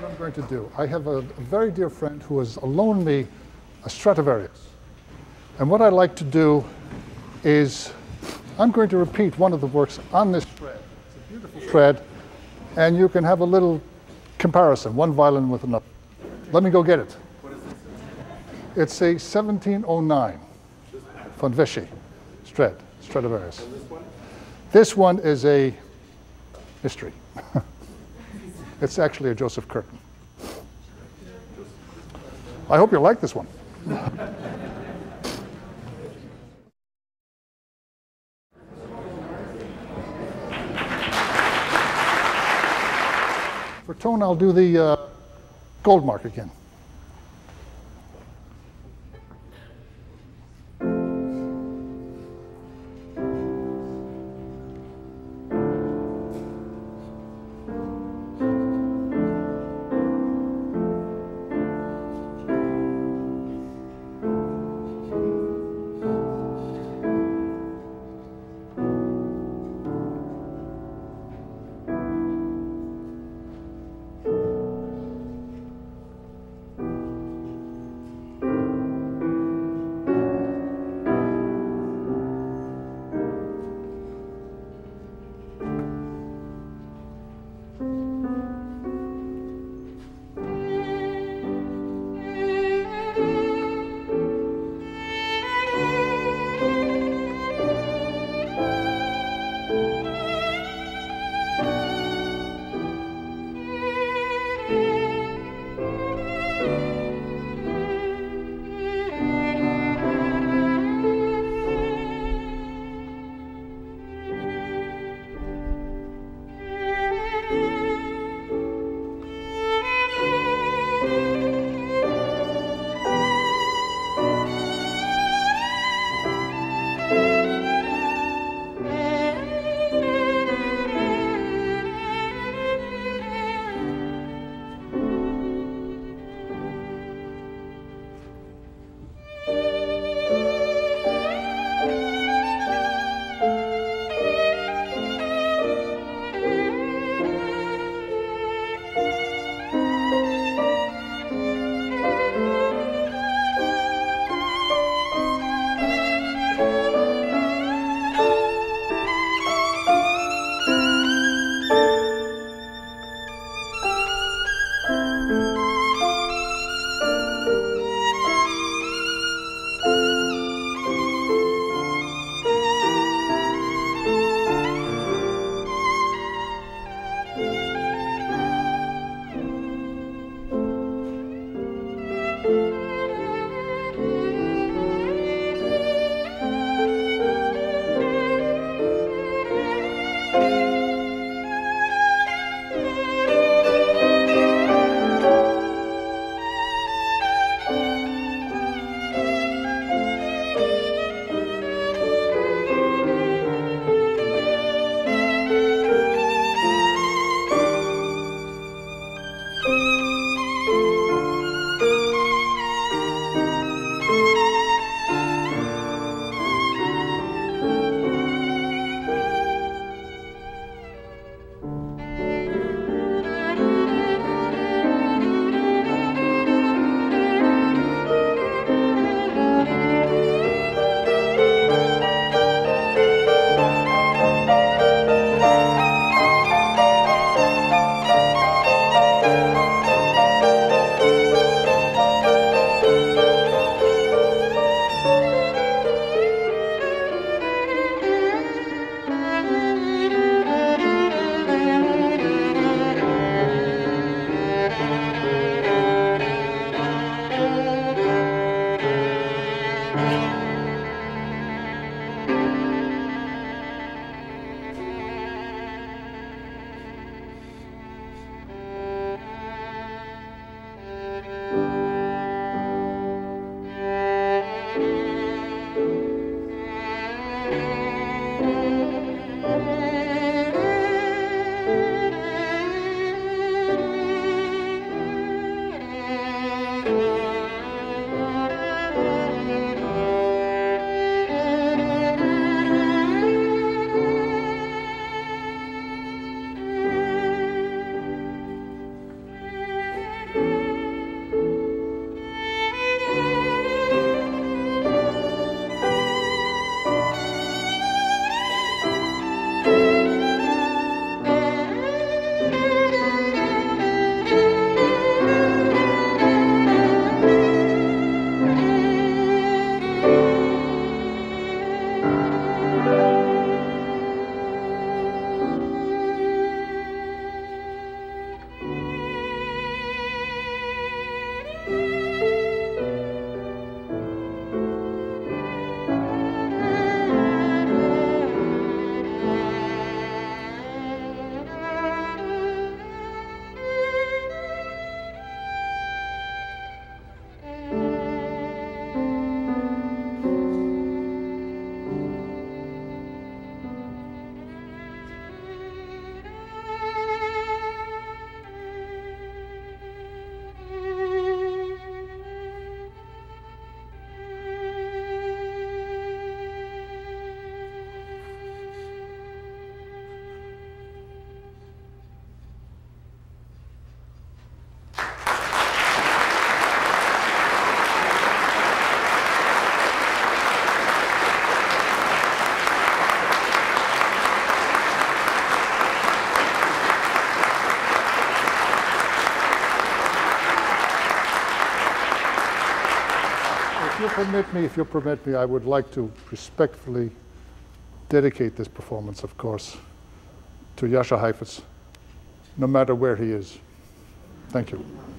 what I'm going to do. I have a very dear friend who has loaned me a Stradivarius. And what I like to do is I'm going to repeat one of the works on this shred. It's a beautiful shred, and you can have a little comparison, one violin with another. Let me go get it. What is this? It's a 1709 von Vichy Stradivarius. And this one? This one is a mystery. It's actually a Joseph Curtin. I hope you like this one. For tone, I'll do the Goldmark again. you'll permit me, I would like to respectfully dedicate this performance, of course, to Jascha Heifetz, no matter where he is. Thank you.